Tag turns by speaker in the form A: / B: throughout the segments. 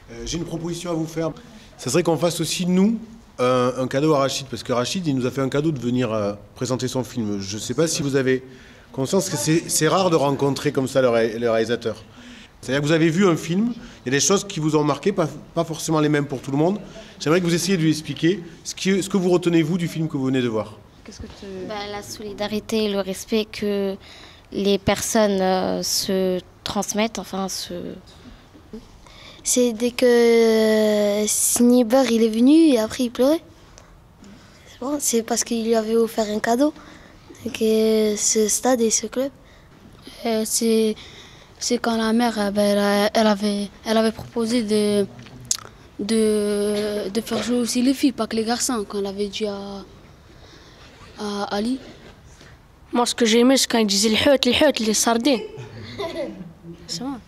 A: J'ai une proposition à vous faire. Ça serait qu'on fasse aussi, nous, un cadeau à Rachid, parce que Rachid, il nous a fait un cadeau de venir présenter son film. Je ne sais pas si vous avez conscience que c'est rare de rencontrer comme ça le réalisateur. C'est-à-dire que vous avez vu un film, il y a des choses qui vous ont marqué, pas forcément les mêmes pour tout le monde. J'aimerais que vous essayiez de lui expliquer ce que vous retenez, vous, du film que vous venez de voir.
B: La solidarité et le respect que les personnes se transmettent,
C: C'est dès que Sniper il est venu et après il pleurait. C'est parce qu'il lui avait offert un cadeau, que ce stade et ce club.
D: C'est quand la mère elle avait proposé de faire jouer aussi les filles, pas que les garçons, quand elle avait dit à Ali.
E: Moi, ce que j'ai aimé, c'est quand il disait les sardines. C'est moi.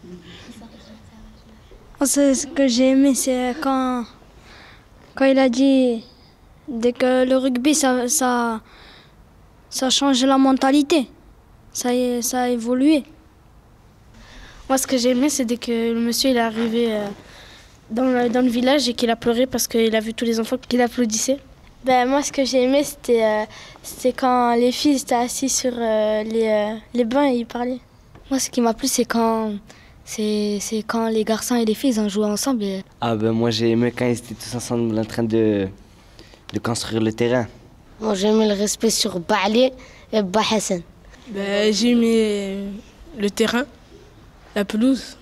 F: Ce que j'ai aimé, c'est quand il a dit dès que le rugby, ça change la mentalité. Ça a évolué.
E: Moi, ce que j'ai aimé, c'est dès que le monsieur il est arrivé dans le village et qu'il a pleuré parce qu'il a vu tous les enfants qui l'applaudissaient.
F: Moi, ce que j'ai aimé, c'était quand les filles étaient assises sur les bancs et ils parlaient.
C: Moi, ce qui m'a plu, c'est quand les garçons et les filles ont joué ensemble.
G: Moi, j'ai aimé quand ils étaient tous ensemble en train de construire le terrain.
B: Moi, j'ai aimé le respect sur Ba'ali et Bahassan.
E: J'ai aimé le terrain, la pelouse.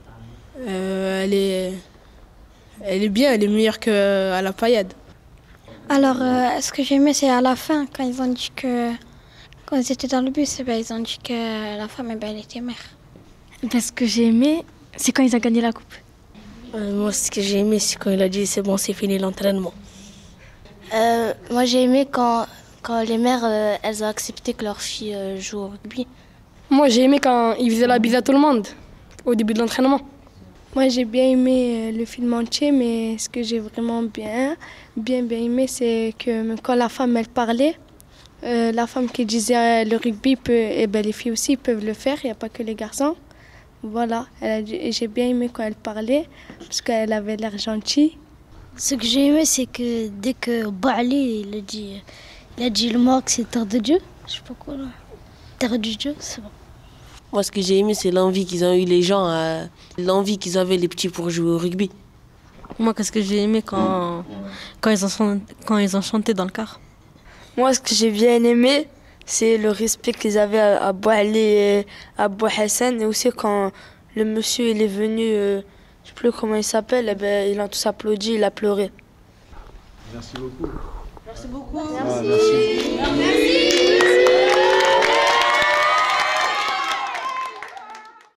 E: Elle est bien, elle est meilleure qu'à la paillade.
F: Alors, ce que j'ai aimé, c'est à la fin, quand ils ont dit que... Quand ils étaient dans le bus, ils ont dit que la femme, elle était mère.
E: Ce que j'ai aimé, c'est quand ils ont gagné la coupe.
B: Moi, ce que j'ai aimé, c'est quand il a dit c'est bon, c'est fini l'entraînement.
C: Moi, j'ai aimé quand les mères, elles ont accepté que leur fille joue au rugby.
E: Moi, j'ai aimé quand ils faisaient la bise à tout le monde, au début de l'entraînement.
F: Moi, j'ai bien aimé le film entier, mais ce que j'ai vraiment bien aimé, c'est que quand la femme, elle parlait, la femme qui disait le rugby, les filles aussi peuvent le faire, il n'y a pas que les garçons. Voilà, j'ai bien aimé quand elle parlait, parce qu'elle avait l'air gentille.
C: Ce que j'ai aimé, c'est que dès que Ba'ali, il a dit le Maroc, c'est terre de Dieu. Je sais pas quoi là. Terre du Dieu, c'est bon.
B: Moi, ce que j'ai aimé, c'est l'envie qu'ils ont eu les gens, l'envie qu'ils avaient les petits pour jouer au rugby.
H: Moi, qu'est-ce que j'ai aimé quand ils ont chanté dans le car.
I: Moi, ce que j'ai bien aimé, c'est le respect qu'ils avaient à Bouali et à Bouhassan. Et aussi quand le monsieur il est venu, je ne sais plus comment il s'appelle, ils ont tous applaudi, il a pleuré.
A: Merci beaucoup.
B: Merci beaucoup.
A: Merci.